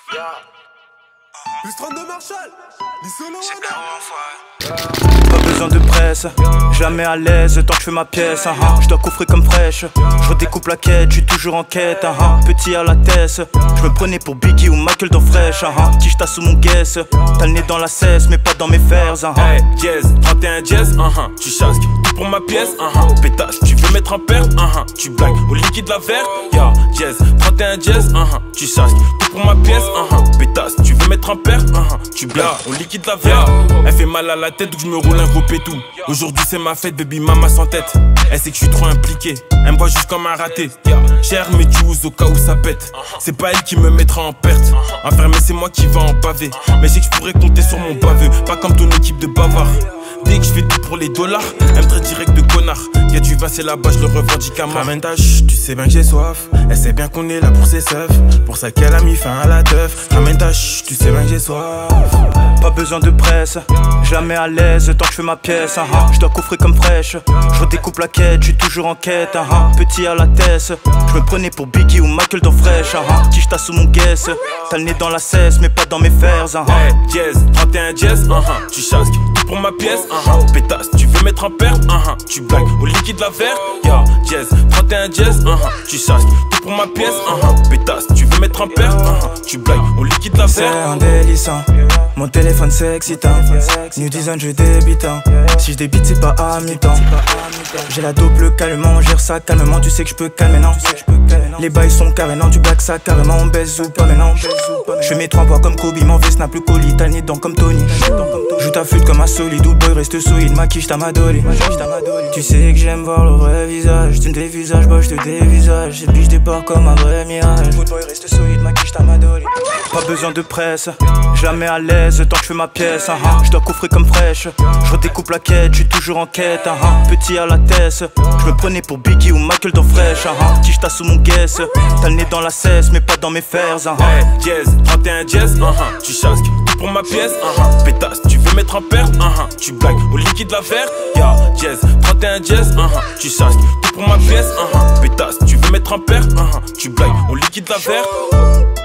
Plus 32 Marshall, Pas besoin de presse, jamais à l'aise tant que je fais ma pièce. Je dois coffrer comme fraîche, je redécoupe la quête, je suis toujours en quête. Petit à la tête, je me prenais pour Biggie ou Michael dans Fresh. Qui j't'as sous mon guess, t'as le nez dans la cesse mais pas dans mes fers. Hey, jazz, 31 jazz, tu chasques tout pour ma pièce, pétasse, tu veux mettre en perte, tu blagues au liquide la verre, yeah, jazz, 31 jazz, tu chasques tout pour ma pièce, pétasse, tu veux mettre en perte, tu blagues au liquide la verre. Elle fait mal à la tête donc je me roule un gros pétou. Aujourd'hui c'est ma fête, baby mama sans tête. Elle sait que je suis trop impliqué, elle me voit juste comme un raté, cher mais tu oses au cas où ça pète. C'est pas elle qui me mettra en perte, enfermé c'est moi qui va en pavé. Mais c'est que je pourrais compter sur mon baveux, pas comme ton équipe de bavards. Dès que je fais tout pour les dollars, elle me traite direct de connard. Y'a du vin c'est là-bas, je le revendique à moi. Ramène ta tu sais bien que j'ai soif. Elle sait bien qu'on est là pour ses seufs, pour ça qu'elle a mis fin à la teuf. Ramène ta tu sais bien que j'ai soif. Pas besoin de presse, jamais à l'aise tant que je fais ma pièce. Je dois coffrer comme fraîche, je redécoupe la quête, je suis toujours en quête. Petit à la tête, je me prenais pour Biggie ou Michael dans Fresh. Qui j't'as sous mon guess, t'as le nez dans la cesse mais pas dans mes fers. Hey, jazz, 31 jazz, tu chasques tout pour ma pièce, pétasse, tu veux mettre en perte, tu blagues au liquide la verre, yeah, jazz, 31 jazz, tu chasques tout pour ma pièce, pétasse, tu veux mettre en perte, tu blagues au liquide la verre. C'est indélicent, mon téléphone c'est excitant. New design je débite, si je débite c'est pas à mi-temps. J'ai la double calmement, on gère ça calmement. Tu sais que je peux calmer, non. Les bails sont carrés, non. Du black ça carrément, on baise ou pas, mais non. Je mets 3 poids comme Kobe, m'en vais snap le colis. T'as le nez dedans comme Tony. Joue ta flûte comme un solide, ou boy reste solide. Ma quiche t'as ma dolly. Tu sais que j'aime voir le vrai visage. Tu me dévisages, bah je te dévisage. Et puis je débarque comme un vrai mirage. Boy reste solide, ma quiche t'as ma dolly. Pas besoin de presse, jamais à l'aise tant que je fais ma pièce. Je dois coffrer comme fraîche, je redécoupe la quête, je suis toujours en quête. Petit à la tête, je me prenais pour Biggie ou Michael dans Fresh. Qui j't'as sous mon guess, t'as le nez dans la cesse mais pas dans mes fers. Hey, jazz, 31 jazz, tu chasques tout pour ma pièce, pétasse, tu veux mettre en perte, tu blagues au liquide la verre, yeah, jazz, 31 jazz, tu chasques tout pour ma pièce, pétasse, tu veux mettre en perte, tu blagues au liquide la verre.